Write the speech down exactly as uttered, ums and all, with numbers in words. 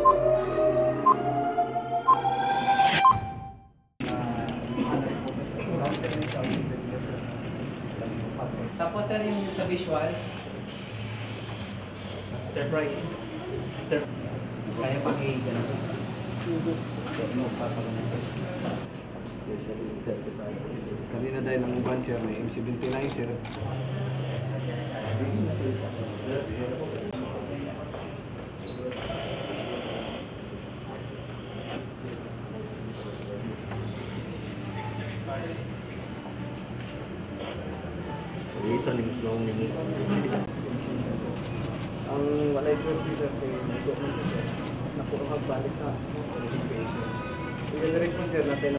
Tapos sir yung sa visual. Sir Bright. Sir. Kaya pang i-gano. Kanina dahil ang uban sir na M seventy-nine sir. Ito ning flow ning. Ang walay sir sir kay nako man sir. Nakuha balik na. Sige direct po sir natin.